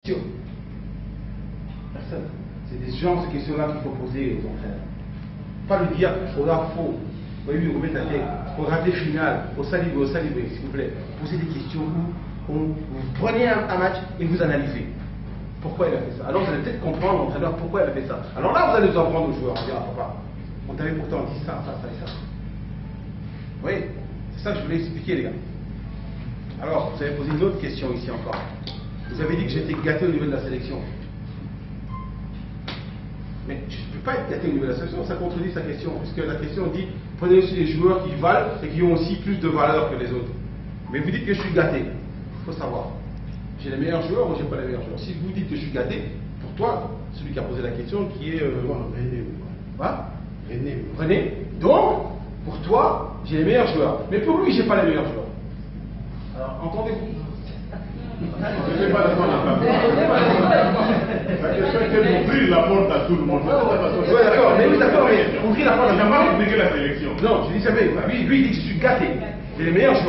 Personne. C'est des gens, ces questions-là qu'il faut poser aux entraîneurs. Pas lui dire, oh là, faux. Oui, oui, remettez la tête. Au raté final, au salibé, s'il vous plaît. Posez des questions où vous prenez un match et vous analysez. Pourquoi il a fait ça? Alors vous allez peut-être comprendre l'entraîneur pourquoi il a fait ça. Alors là, vous allez nous apprendre aux joueurs. On dira, papa, on t'avait pourtant dit ça, ça, ça et ça. Vous voyez? C'est ça que je voulais expliquer, les gars. Alors, vous avez posé une autre question ici encore. Vous avez dit que j'étais gâté au niveau de la sélection. Mais je ne peux pas être gâté au niveau de la sélection, ça contredit sa question. Puisque la question dit, prenez aussi des joueurs qui valent et qui ont aussi plus de valeur que les autres. Mais vous dites que je suis gâté. Il faut savoir. J'ai les meilleurs joueurs ou j'ai pas les meilleurs joueurs? Si vous dites que je suis gâté, pour toi, celui qui a posé la question, qui est... René. Quoi? René. René. Donc, pour toi, j'ai les meilleurs joueurs. Mais pour lui, j'ai pas les meilleurs joueurs. Alors, entendez-vous? Je n'ai pas de la question est d'ouvrir la porte à tout le monde. Oui, d'accord, mais ouvrir la porte à tout le monde. Je n'ai pas expliqué la sélection. Non, je dis jamais. Lui, il dit que je suis gâté. J'ai les meilleurs joueurs.